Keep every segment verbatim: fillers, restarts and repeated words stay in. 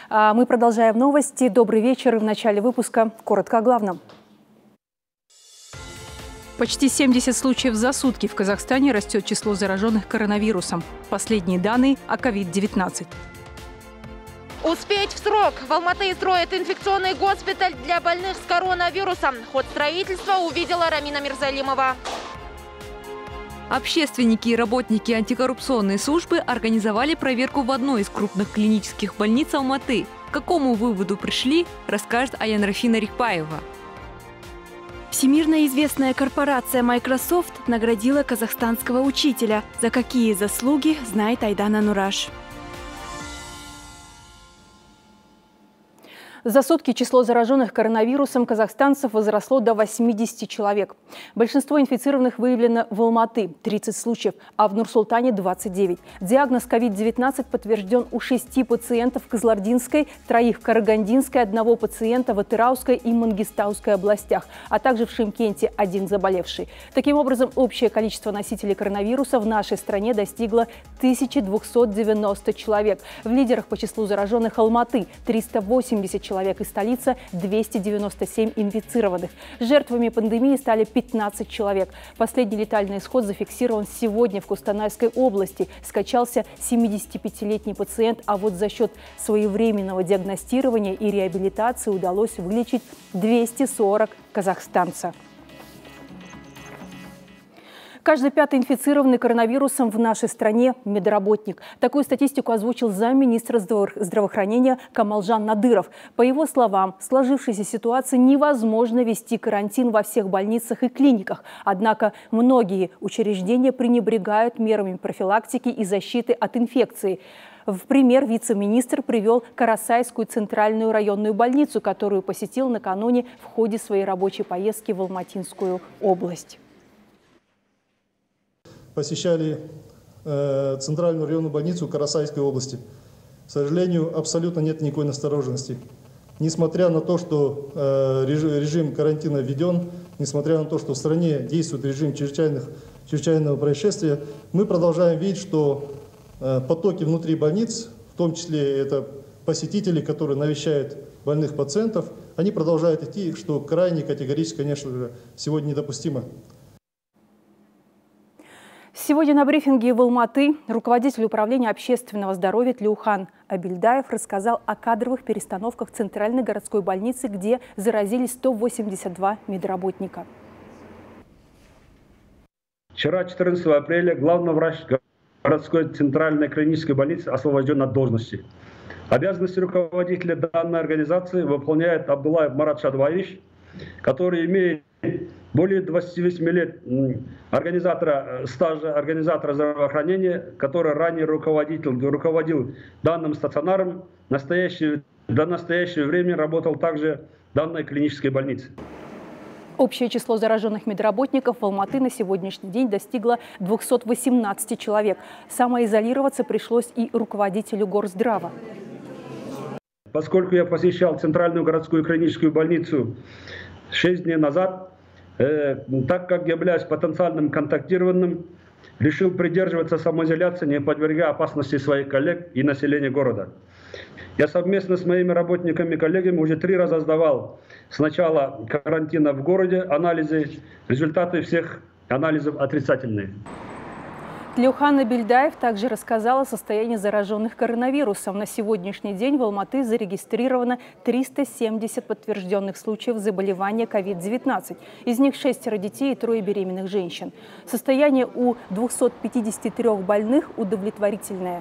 Мы продолжаем новости. Добрый вечер. В начале выпуска коротко о главном. Почти семьдесят случаев за сутки в Казахстане растет число зараженных коронавирусом. Последние данные о ковид девятнадцать. Успеть в срок. В Алматы строят инфекционный госпиталь для больных с коронавирусом. Ход строительства увидела Рамина Мирзалимова. Общественники и работники антикоррупционной службы организовали проверку в одной из крупных клинических больниц Алматы. К какому выводу пришли, расскажет Аянрафина Рихпаева. Всемирно известная корпорация Microsoft наградила казахстанского учителя. За какие заслуги, знает Айдана Нураш. За сутки число зараженных коронавирусом казахстанцев возросло до восьмидесяти человек. Большинство инфицированных выявлено в Алматы – тридцать случаев, а в Нур-Султане – двадцать девять. Диагноз ковид девятнадцать подтвержден у шести пациентов в Кызылординской, троих в Карагандинской, одного пациента в Атырауской и Мангистауской областях, а также в Шымкенте один заболевший. Таким образом, общее количество носителей коронавируса в нашей стране достигло тысячи двухсот девяноста человек. В лидерах по числу зараженных Алматы – триста восемьдесят человек. Человек из столицы – двести девяносто семь инфицированных. Жертвами пандемии стали пятнадцать человек. Последний летальный исход зафиксирован сегодня в Кустанайской области. Скончался семидесятипятилетний пациент, а вот за счет своевременного диагностирования и реабилитации удалось вылечить двести сорок казахстанцев. Каждый пятый инфицированный коронавирусом в нашей стране – медработник. Такую статистику озвучил замминистра здравоохранения Камалжан Надыров. По его словам, в сложившейся ситуации невозможно вести карантин во всех больницах и клиниках. Однако многие учреждения пренебрегают мерами профилактики и защиты от инфекции. В пример вице-министр привел Карасайскую центральную районную больницу, которую посетил накануне в ходе своей рабочей поездки в Алматинскую область. Посещали э, центральную районную больницу Карасайской области. К сожалению, абсолютно нет никакой настороженности. Несмотря на то, что э, режим, режим карантина введен, несмотря на то, что в стране действует режим чрезвычайных, чрезвычайного происшествия, мы продолжаем видеть, что э, потоки внутри больниц, в том числе это посетители, которые навещают больных пациентов, они продолжают идти, что крайне категорически, конечно же, сегодня недопустимо. Сегодня на брифинге в Алматы руководитель управления общественного здоровья Тлеухан Абильдаев рассказал о кадровых перестановках в Центральной городской больнице, где заразились сто восемьдесят два медработника. Вчера, четырнадцатого апреля, главный врач городской центральной клинической больницы освобожден от должности. Обязанности руководителя данной организации выполняет Абдуллаев Марат Шадваевич, который имеет более двадцати восьми лет организатора, стажа организатора здравоохранения, который ранее руководитель, руководил данным стационаром, настоящее, до настоящего времени работал также в данной клинической больнице. Общее число зараженных медработников в Алматы на сегодняшний день достигло двухсот восемнадцати человек. Самоизолироваться пришлось и руководителю Горздрава. Поскольку я посещал Центральную городскую клиническую больницу шесть дней назад, э, так как являюсь потенциальным контактированным, решил придерживаться самоизоляции, не подвергая опасности своих коллег и населения города. Я совместно с моими работниками и коллегами уже три раза сдавал с начала карантина в городе анализы. Результаты всех анализов отрицательные. Тлеухан Абильдаев также рассказал о состоянии зараженных коронавирусом. На сегодняшний день в Алматы зарегистрировано триста семьдесят подтвержденных случаев заболевания ковид девятнадцать. Из них шестеро детей и трое беременных женщин. Состояние у двухсот пятидесяти трёх больных удовлетворительное.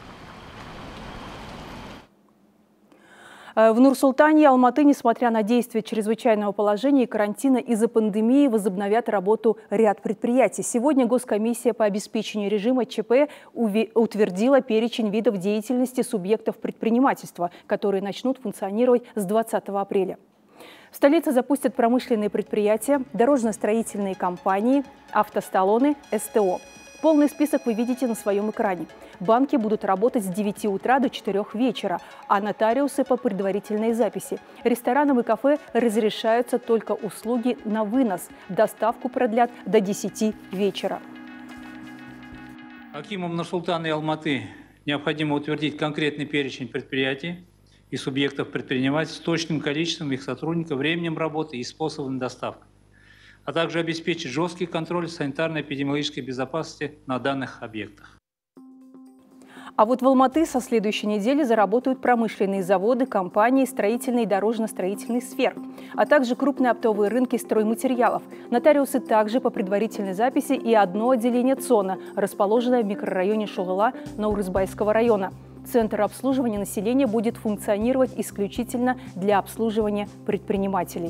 В Нур-Султане и Алматы, несмотря на действие чрезвычайного положения и карантина из-за пандемии, возобновят работу ряд предприятий. Сегодня Госкомиссия по обеспечению режима ЧП утвердила перечень видов деятельности субъектов предпринимательства, которые начнут функционировать с двадцатого апреля. В столице запустят промышленные предприятия, дорожно-строительные компании, автосталоны, СТО. Полный список вы видите на своем экране. Банки будут работать с девяти утра до четырёх вечера, а нотариусы по предварительной записи. Ресторанам и кафе разрешаются только услуги на вынос. Доставку продлят до десяти вечера. Акимом Нур-Султана и Алматы необходимо утвердить конкретный перечень предприятий, и субъектов предпринимательства, точным количеством их сотрудников, временем работы и способом доставки, а также обеспечить жесткий контроль санитарно-эпидемиологической безопасности на данных объектах. А вот в Алматы со следующей недели заработают промышленные заводы, компании, строительной и дорожно-строительной сфер, а также крупные оптовые рынки стройматериалов. Нотариусы также по предварительной записи и одно отделение ЦОНа, расположенное в микрорайоне Шугала Наурызбайского района. Центр обслуживания населения будет функционировать исключительно для обслуживания предпринимателей.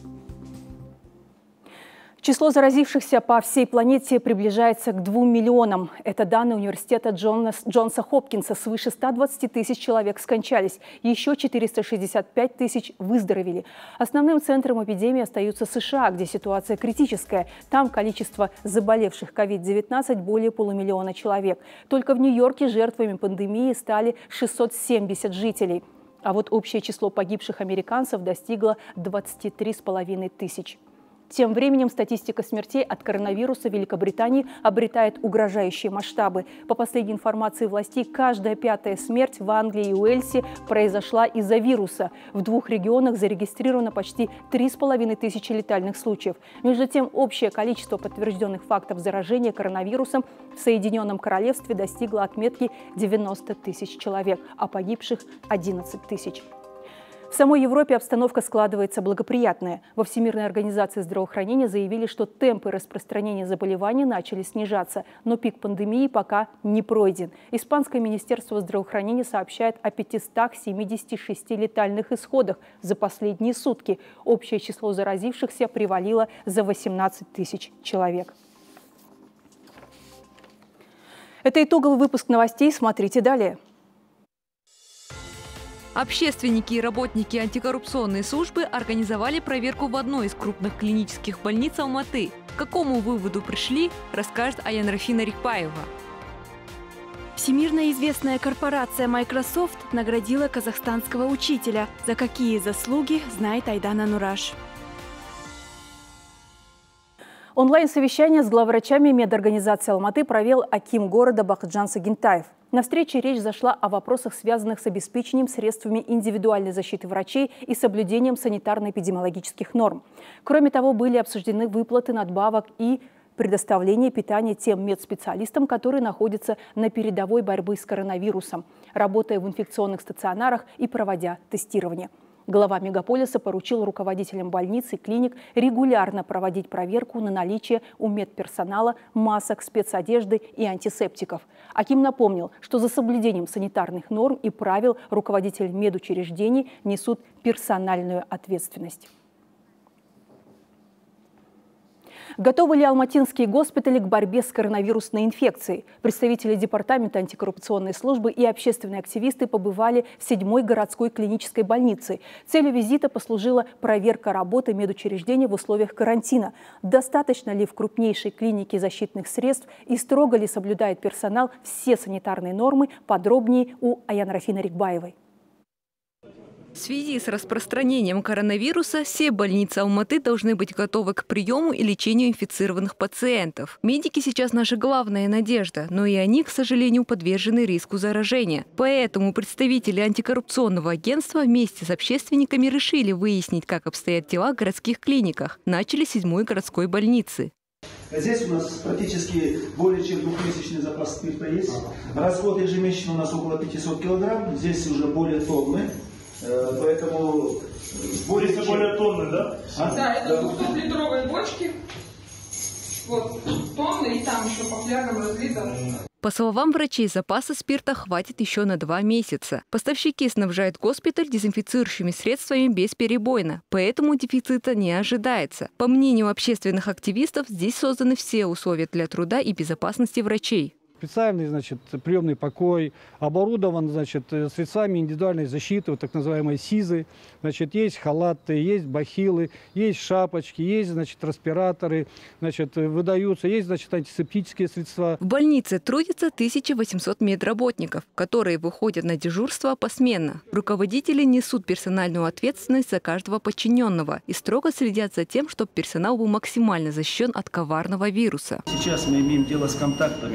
Число заразившихся по всей планете приближается к двум миллионам. Это данные университета Джонса Хопкинса. Свыше ста двадцати тысяч человек скончались. Еще четыреста шестьдесят пять тысяч выздоровели. Основным центром эпидемии остаются США, где ситуация критическая. Там количество заболевших ковид девятнадцать более полумиллиона человек. Только в Нью-Йорке жертвами пандемии стали шестьсот семьдесят жителей. А вот общее число погибших американцев достигло двадцати трёх с половиной тысяч. Тем временем статистика смертей от коронавируса в Великобритании обретает угрожающие масштабы. По последней информации властей, каждая пятая смерть в Англии и Уэльсе произошла из-за вируса. В двух регионах зарегистрировано почти три с половиной тысячи летальных случаев. Между тем, общее количество подтвержденных фактов заражения коронавирусом в Соединенном Королевстве достигло отметки девяноста тысяч человек, а погибших – одиннадцать тысяч. В самой Европе обстановка складывается благоприятная. Во Всемирной организации здравоохранения заявили, что темпы распространения заболеваний начали снижаться, но пик пандемии пока не пройден. Испанское министерство здравоохранения сообщает о пятистах семидесяти шести летальных исходах за последние сутки. Общее число заразившихся привалило за восемнадцать тысяч человек. Это итоговый выпуск новостей. Смотрите далее. Общественники и работники антикоррупционной службы организовали проверку в одной из крупных клинических больниц Алматы. К какому выводу пришли, расскажет Аянрафина Рихбаева. Всемирно известная корпорация Microsoft наградила казахстанского учителя. За какие заслуги, знает Айдана Нураш. Онлайн-совещание с главврачами медорганизации Алматы провел аким города Бакытжан Сагентаев. На встрече речь зашла о вопросах, связанных с обеспечением средствами индивидуальной защиты врачей и соблюдением санитарно-эпидемиологических норм. Кроме того, были обсуждены выплаты надбавок и предоставление питания тем медспециалистам, которые находятся на передовой борьбы с коронавирусом, работая в инфекционных стационарах и проводя тестирование. Глава мегаполиса поручил руководителям больниц и клиник регулярно проводить проверку на наличие у медперсонала масок, спецодежды и антисептиков. Аким напомнил, что за соблюдением санитарных норм и правил руководители медучреждений несут персональную ответственность. Готовы ли алматинские госпитали к борьбе с коронавирусной инфекцией? Представители Департамента антикоррупционной службы и общественные активисты побывали в седьмой городской клинической больнице. Целью визита послужила проверка работы медучреждений в условиях карантина. Достаточно ли в крупнейшей клинике защитных средств и строго ли соблюдает персонал все санитарные нормы? Подробнее у Аянрафины Рихбаевой. В связи с распространением коронавируса все больницы Алматы должны быть готовы к приему и лечению инфицированных пациентов. Медики сейчас наша главная надежда, но и они, к сожалению, подвержены риску заражения. Поэтому представители антикоррупционного агентства вместе с общественниками решили выяснить, как обстоят дела в городских клиниках. Начали с седьмой городской больницы. Здесь у нас практически более чем двухмесячный запас спирта есть. Расход ежемесячно у нас около пятисот килограмм. Здесь уже более тонны. Поэтому более, более тонны, да? А? Да, это двухсотлитровые бочки. Вот, тонны, и там еще по флягам разлито. По словам врачей, запаса спирта хватит еще на два месяца. Поставщики снабжают госпиталь дезинфицирующими средствами бесперебойно, поэтому дефицита не ожидается. По мнению общественных активистов, здесь созданы все условия для труда и безопасности врачей. Специальный, значит, приемный покой, оборудован, значит, средствами индивидуальной защиты, вот так называемые СИЗы. Значит, есть халаты, есть бахилы, есть шапочки, есть, значит, респираторы, значит, выдаются, есть, значит, антисептические средства. В больнице трудятся тысяча восемьсот медработников, которые выходят на дежурство посменно. Руководители несут персональную ответственность за каждого подчиненного и строго следят за тем, чтобы персонал был максимально защищен от коварного вируса. Сейчас мы имеем дело с контактами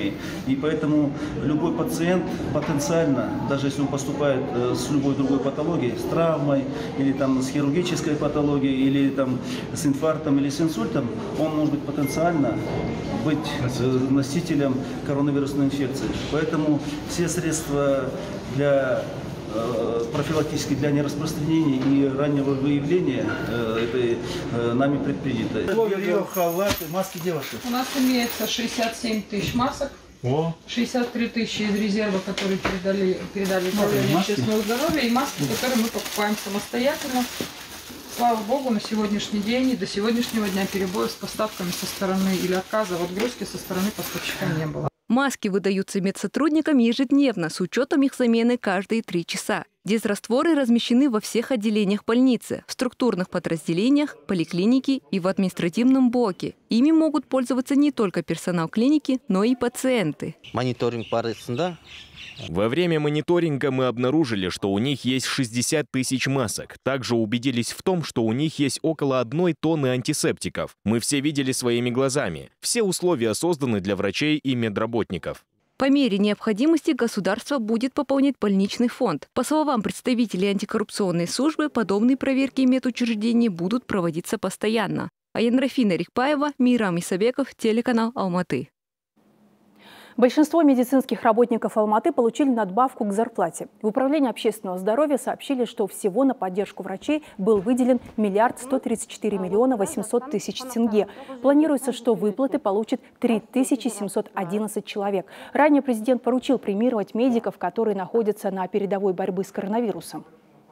И поэтому любой пациент потенциально, даже если он поступает с любой другой патологией, с травмой, или там, с хирургической патологией, или там, с инфарктом, или с инсультом, он может быть потенциально быть носителем коронавирусной инфекции. Поэтому все средства для профилактически для нераспространения и раннего выявления этой нами предпринято. Белье, халаты, маски девушек. У нас имеется шестьдесят семь тысяч масок, О. шестьдесят три тысячи из резерва, которые передали, передали управлению общественного здоровья, и маски, которые мы покупаем самостоятельно. Слава богу, на сегодняшний день и до сегодняшнего дня перебоев с поставками со стороны или отказа в отгрузке со стороны поставщика не было. Маски выдаются медсотрудникам ежедневно с учетом их замены каждые три часа. Дезрастворы размещены во всех отделениях больницы, в структурных подразделениях, поликлинике и в административном блоке. Ими могут пользоваться не только персонал клиники, но и пациенты. Мониторинг барысында. Во время мониторинга мы обнаружили, что у них есть шестьдесят тысяч масок. Также убедились в том, что у них есть около одной тонны антисептиков. Мы все видели своими глазами. Все условия созданы для врачей и медработников. По мере необходимости государство будет пополнять больничный фонд. По словам представителей антикоррупционной службы, подобные проверки медучреждений будут проводиться постоянно. Аянрафина Рихпаева, Мирам Исабеков, телеканал Алматы. Большинство медицинских работников Алматы получили надбавку к зарплате. В Управлении общественного здоровья сообщили, что всего на поддержку врачей был выделен миллиард сто тридцать четыре миллиона восемьсот тысяч тенге. Планируется, что выплаты получат три тысячи семьсот одиннадцать человек. Ранее президент поручил премировать медиков, которые находятся на передовой борьбы с коронавирусом.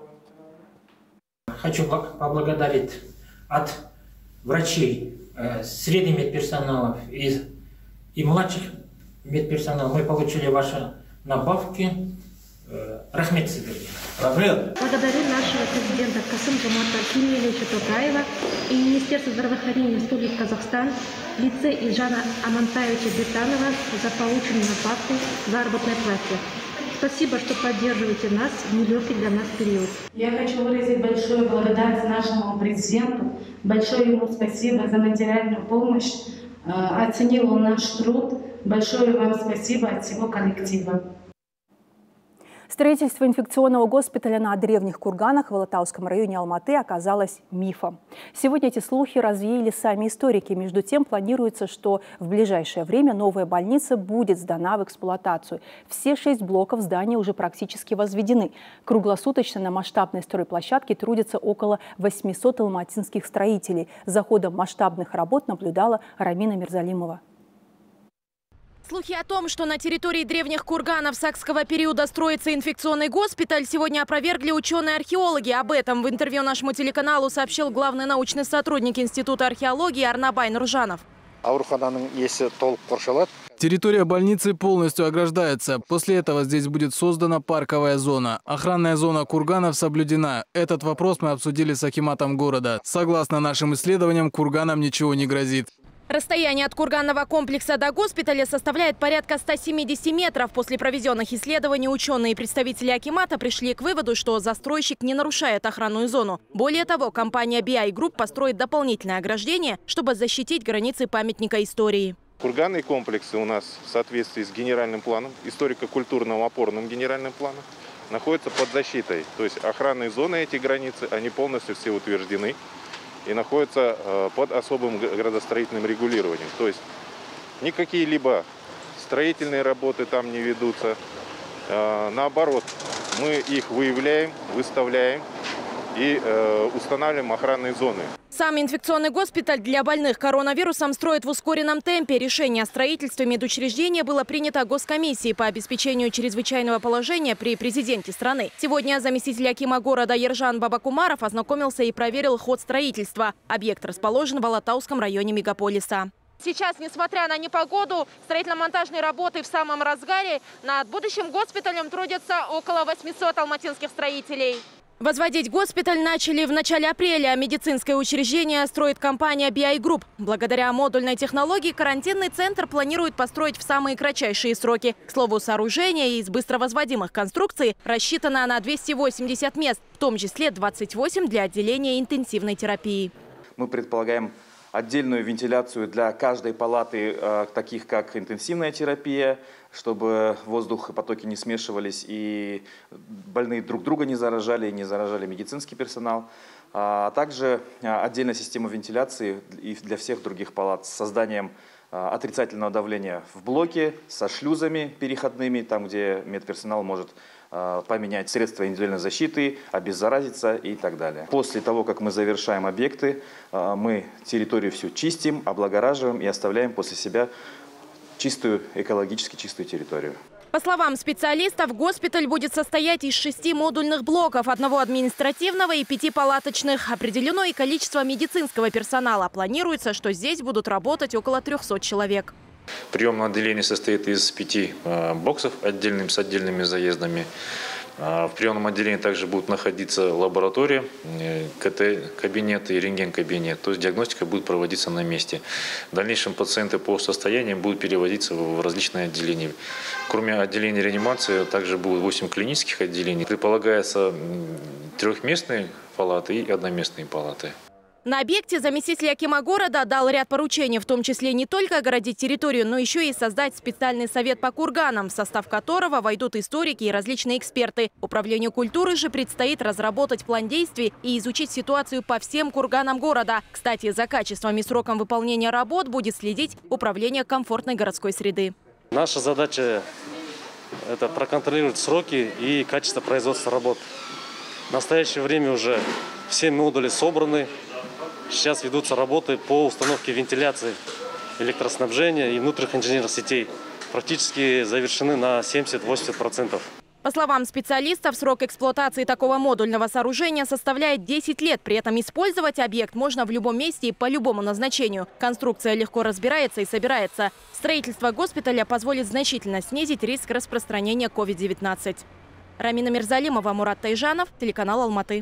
Хочу поблагодарить от врачей, среднего медперсонала и, и младших медперсонал. Мы получили ваши надбавки. Рахмет Сидорги. Благодарю нашего президента Касым-Жомарта Кемелевича Токаева и Министерство здравоохранения Республики Казахстан в лице Ильжана Амантаевича Бетанова за полученную надбавку заработной платы. Спасибо, что поддерживаете нас в нелегкий для нас период. Я хочу выразить большую благодарность нашему президенту. Большое ему спасибо за материальную помощь. Оценил он наш труд. Большое вам спасибо от всего коллектива. Строительство инфекционного госпиталя на древних курганах в Алатауском районе Алматы оказалось мифом. Сегодня эти слухи развеяли сами историки. Между тем, планируется, что в ближайшее время новая больница будет сдана в эксплуатацию. Все шесть блоков здания уже практически возведены. Круглосуточно на масштабной стройплощадке трудятся около восьмисот алматинских строителей. За ходом масштабных работ наблюдала Рамина Мирзалимова. Слухи о том, что на территории древних курганов сакского периода строится инфекционный госпиталь, сегодня опровергли ученые-археологи. Об этом в интервью нашему телеканалу сообщил главный научный сотрудник Института археологии Арнабай Нуржанов. Территория больницы полностью ограждается. После этого здесь будет создана парковая зона. Охранная зона курганов соблюдена. Этот вопрос мы обсудили с акиматом города. Согласно нашим исследованиям, курганам ничего не грозит. Расстояние от курганного комплекса до госпиталя составляет порядка ста семидесяти метров. После проведенных исследований ученые и представители акимата пришли к выводу, что застройщик не нарушает охранную зону. Более того, компания би ай Group построит дополнительное ограждение, чтобы защитить границы памятника истории. Курганные комплексы у нас в соответствии с генеральным планом, историко-культурным опорным генеральным планом, находятся под защитой. То есть охранные зоны, эти границы, они полностью все утверждены и находятся под особым градостроительным регулированием. То есть никакие либо строительные работы там не ведутся. Наоборот, мы их выявляем, выставляем и устанавливаем охранные зоны. Сам инфекционный госпиталь для больных коронавирусом строят в ускоренном темпе. Решение о строительстве медучреждения было принято Госкомиссией по обеспечению чрезвычайного положения при президенте страны. Сегодня заместитель акима города Ержан Бабакумаров ознакомился и проверил ход строительства. Объект расположен в Алатауском районе мегаполиса. Сейчас, несмотря на непогоду, строительно-монтажные работы в самом разгаре. Над будущим госпиталем трудятся около восьмисот алматинских строителей. Возводить госпиталь начали в начале апреля. Медицинское учреждение строит компания би ай Group. Благодаря модульной технологии карантинный центр планирует построить в самые кратчайшие сроки. К слову, сооружение из быстровозводимых конструкций рассчитано на двести восемьдесят мест, в том числе двадцать восемь для отделения интенсивной терапии. Мы предполагаем отдельную вентиляцию для каждой палаты, таких как интенсивная терапия, чтобы воздух и потоки не смешивались и больные друг друга не заражали, и не заражали медицинский персонал. А также отдельная система вентиляции и для всех других палат с созданием отрицательного давления в блоке, со шлюзами переходными, там, где медперсонал может поменять средства индивидуальной защиты, обеззаразиться и так далее. После того, как мы завершаем объекты, мы территорию всю чистим, облагораживаем и оставляем после себя чистую, экологически чистую территорию. По словам специалистов, госпиталь будет состоять из шести модульных блоков, одного административного и пяти палаточных. Определено и количество медицинского персонала. Планируется, что здесь будут работать около трёхсот человек. Приемное отделение состоит из пяти боксов отдельным, с отдельными заездами. В приемном отделении также будут находиться лаборатория, КТ-кабинет и рентген-кабинет. То есть диагностика будет проводиться на месте. В дальнейшем пациенты по состояниям будут переводиться в различные отделения. Кроме отделения реанимации, также будет восемь клинических отделений. Предполагается трехместные палаты и одноместные палаты. На объекте заместитель акима города дал ряд поручений, в том числе не только огородить территорию, но еще и создать специальный совет по курганам, в состав которого войдут историки и различные эксперты. Управлению культуры же предстоит разработать план действий и изучить ситуацию по всем курганам города. Кстати, за качеством и сроком выполнения работ будет следить Управление комфортной городской среды. Наша задача – это проконтролировать сроки и качество производства работ. В настоящее время уже все модули собраны. Сейчас ведутся работы по установке вентиляции, электроснабжения и внутренних инженерных сетей. Практически завершены на семьдесят-восемьдесят процентов. По словам специалистов, срок эксплуатации такого модульного сооружения составляет десять лет. При этом использовать объект можно в любом месте и по любому назначению. Конструкция легко разбирается и собирается. Строительство госпиталя позволит значительно снизить риск распространения ковид девятнадцать. Рамина Мирзалимова, Мурат Тайжанов, телеканал Алматы.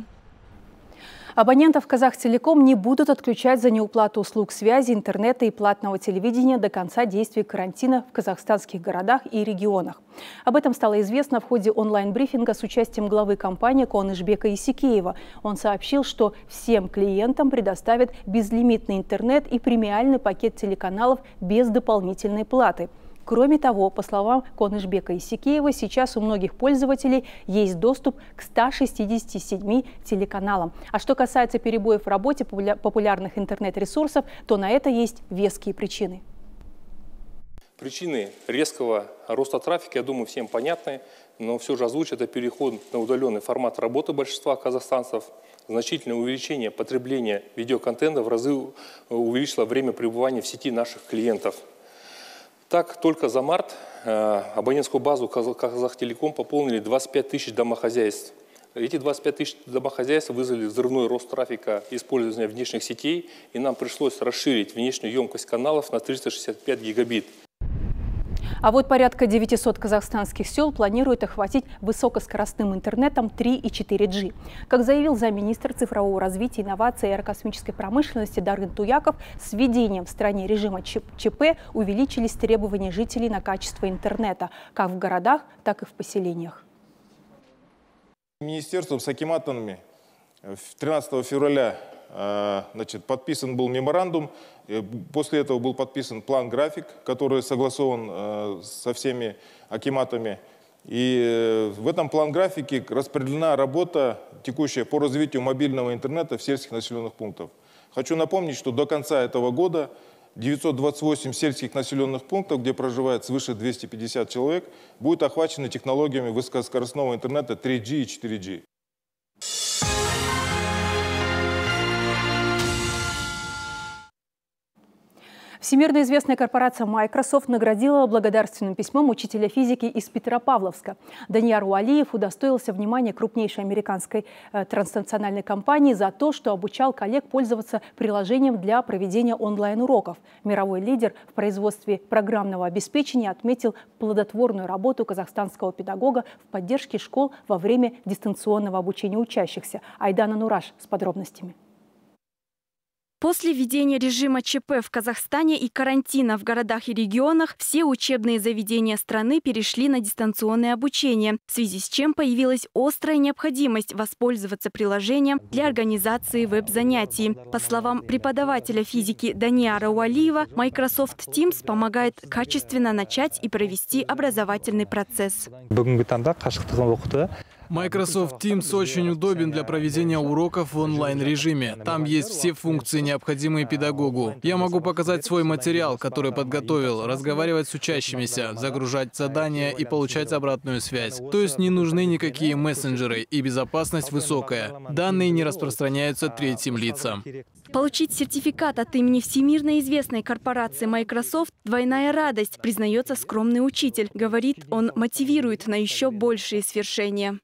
Абонентов Казахтелеком не будут отключать за неуплату услуг связи, интернета и платного телевидения до конца действия карантина в казахстанских городах и регионах. Об этом стало известно в ходе онлайн-брифинга с участием главы компании Куанышбека Исекеева. Он сообщил, что всем клиентам предоставят безлимитный интернет и премиальный пакет телеканалов без дополнительной платы. Кроме того, по словам Куанышбека Исекеева, сейчас у многих пользователей есть доступ к ста шестидесяти семи телеканалам. А что касается перебоев в работе популярных интернет-ресурсов, то на это есть веские причины. Причины резкого роста трафика, я думаю, всем понятны, но все же озвучу, это переход на удаленный формат работы большинства казахстанцев, значительное увеличение потребления видеоконтента в разы увеличило время пребывания в сети наших клиентов. Так, только за март э, абонентскую базу Казахтелеком пополнили двадцать пять тысяч домохозяйств. Эти двадцать пять тысяч домохозяйств вызвали взрывной рост трафика и использования внешних сетей, и нам пришлось расширить внешнюю емкость каналов на триста шестьдесят пять гигабит. А вот порядка девятисот казахстанских сел планируют охватить высокоскоростным интернетом три и четыре джи. Как заявил замминистра цифрового развития, инноваций и аэрокосмической промышленности Даргын Туяков, с введением в стране режима ЧП увеличились требования жителей на качество интернета, как в городах, так и в поселениях. Министерством с акиматами тринадцатого февраля значит, подписан был меморандум. После этого был подписан план-график, который согласован со всеми акиматами. И в этом план-графике распределена работа текущая по развитию мобильного интернета в сельских населенных пунктах. Хочу напомнить, что до конца этого года девятьсот двадцать восемь сельских населенных пунктов, где проживает свыше двухсот пятидесяти человек, будет охвачены технологиями высокоскоростного интернета три джи и четыре джи. Всемирно известная корпорация Microsoft наградила благодарственным письмом учителя физики из Петропавловска. Данияр Уалиев удостоился внимания крупнейшей американской э, транснациональной компании за то, что обучал коллег пользоваться приложением для проведения онлайн-уроков. Мировой лидер в производстве программного обеспечения отметил плодотворную работу казахстанского педагога в поддержке школ во время дистанционного обучения учащихся. Айдана Нураш с подробностями. После введения режима ЧП в Казахстане и карантина в городах и регионах все учебные заведения страны перешли на дистанционное обучение, в связи с чем появилась острая необходимость воспользоваться приложением для организации веб-занятий. По словам преподавателя физики Даниара Уалиева, Microsoft Teams помогает качественно начать и провести образовательный процесс. Microsoft Teams очень удобен для проведения уроков в онлайн-режиме. Там есть все функции, необходимые педагогу. Я могу показать свой материал, который подготовил, разговаривать с учащимися, загружать задания и получать обратную связь. То есть не нужны никакие мессенджеры, и безопасность высокая. Данные не распространяются третьим лицам. Получить сертификат от имени всемирно известной корпорации Microsoft – двойная радость, признается скромный учитель. Говорит, он мотивирует на еще большие свершения.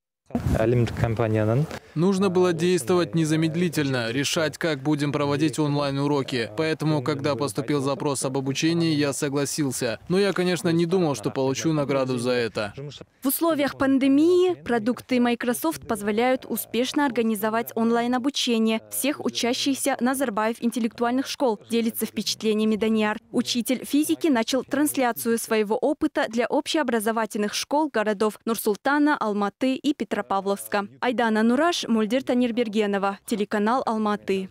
Нужно было действовать незамедлительно, решать, как будем проводить онлайн-уроки. Поэтому, когда поступил запрос об обучении, я согласился. Но я, конечно, не думал, что получу награду за это. В условиях пандемии продукты Microsoft позволяют успешно организовать онлайн-обучение всех учащихся Назарбаев интеллектуальных школ, делится впечатлениями Даниар. Учитель физики начал трансляцию своего опыта для общеобразовательных школ городов Нур-Султана, Алматы и Петропавловска. Айдана Нураш, Мульдир Танирбергенова, телеканал Алматы.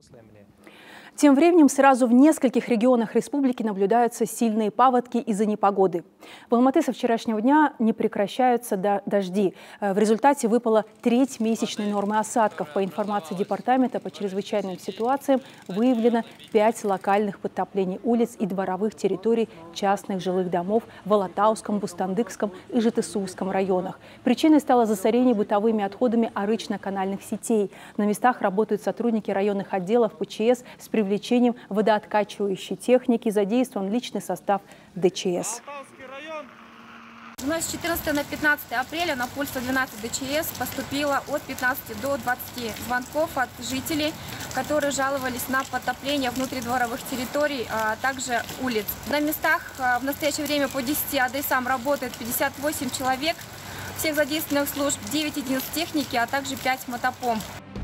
Тем временем сразу в нескольких регионах республики наблюдаются сильные паводки из-за непогоды. В Алматы со вчерашнего дня не прекращаются дожди. В результате выпала треть месячной нормы осадков. По информации Департамента по чрезвычайным ситуациям выявлено пять локальных подтоплений улиц и дворовых территорий частных жилых домов в Алатауском, Бустандыкском и Житысууском районах. Причиной стало засорение бытовыми отходами арычно-канальных сетей. На местах работают сотрудники районных отделов ПЧС с привлечением привлечением водооткачивающей техники, задействован личный состав ДЧС. У нас с четырнадцатого на пятнадцатое апреля на пульс сто двенадцать ДЧС поступило от пятнадцати до двадцати звонков от жителей, которые жаловались на подтопление внутридворовых территорий, а также улиц. На местах в настоящее время по десяти адресам работает пятьдесят восемь человек, всех задействованных служб девять единиц техники, а также пять мотопомп.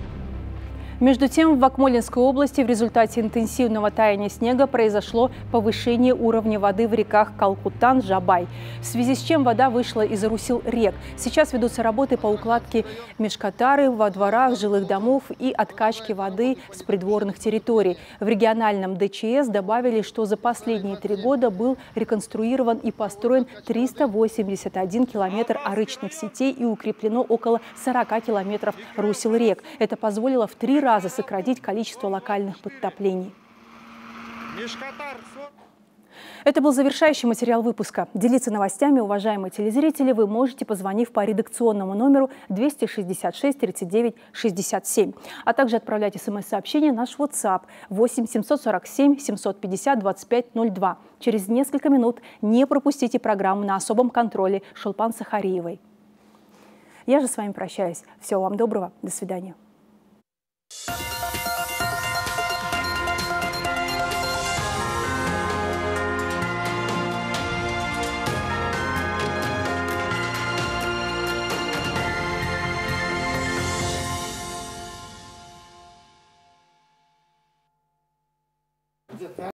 Между тем, в Акмолинской области в результате интенсивного таяния снега произошло повышение уровня воды в реках Калкутан, Жабай, в связи с чем вода вышла из русел рек. Сейчас ведутся работы по укладке межкатары во дворах жилых домов и откачке воды с придворных территорий. В региональном ДЧС добавили, что за последние три года был реконструирован и построен триста восемьдесят один километр арычных сетей и укреплено около сорока километров русел рек. Это позволило в три раза раза сократить количество локальных подтоплений. Это был завершающий материал выпуска. Делиться новостями, уважаемые телезрители, вы можете, позвонив по редакционному номеру двести шестьдесят шесть тридцать девять шестьдесят семь, а также отправлять смс-сообщение на наш WhatsApp восемь семьсот сорок семь семьсот пятьдесят двадцать пять ноль два. Через несколько минут не пропустите программу «На особом контроле» Шолпан Сахариевой. Я же с вами прощаюсь. Всего вам доброго. До свидания.